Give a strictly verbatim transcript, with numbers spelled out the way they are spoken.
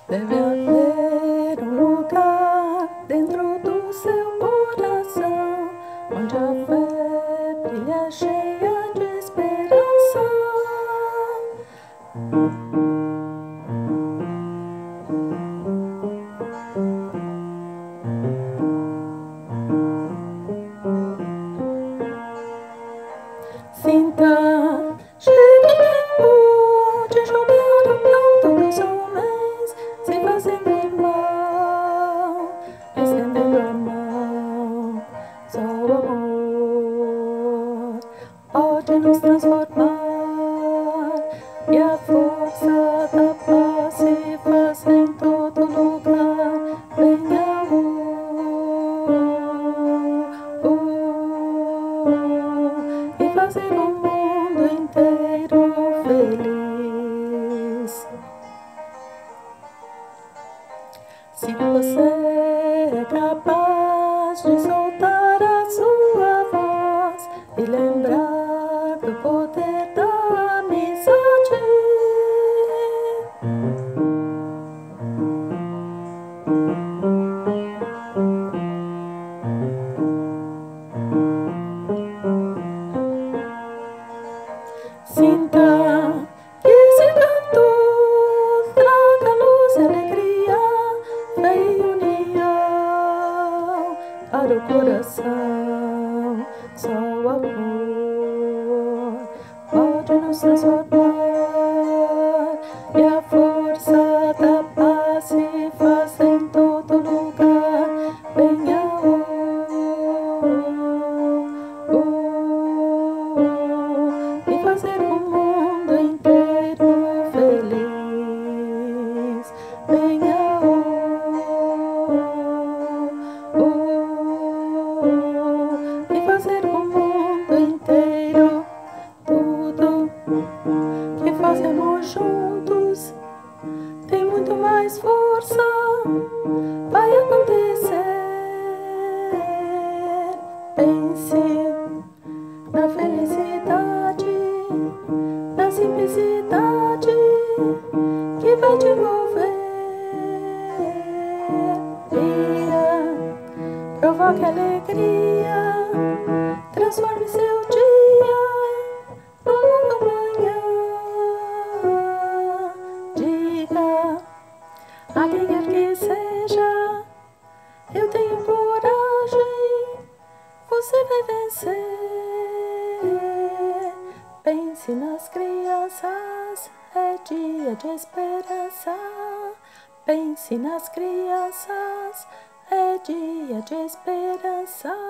Deve haver um lugar dentro do seu coração, onde a fé brilha cheia de esperança. Sinta, chega o tempo de jogar o pranto dos homens, se fazendo irmão, estendendo a mão. Só o amor pode nos transformar, e a força da paz se faz em todo lugar. Venha o e fazer o mundo inteiro feliz. Se você é capaz de soltar a sua voz e lembrar do poder da amizade, sinta que esse canto traga luz e alegria, fé e união para o coração. Só o amor pode nos transformar, e a força da paz se faz em todo lugar. Venha o e fazer o mundo inteiro feliz. Venha o e fazer o mundo inteiro. Tudo que fazemos juntos tem muito mais força, vai acontecer. Pense na felicidade, na simplicidade que vai te envolver. Ria, provoque alegria, transforme seu dia numa manhã. Diga a quem quer que seja: eu tenho coragem, você vai vencer. Pense nas crianças, é dia de esperança. Pense nas crianças, é dia de esperança.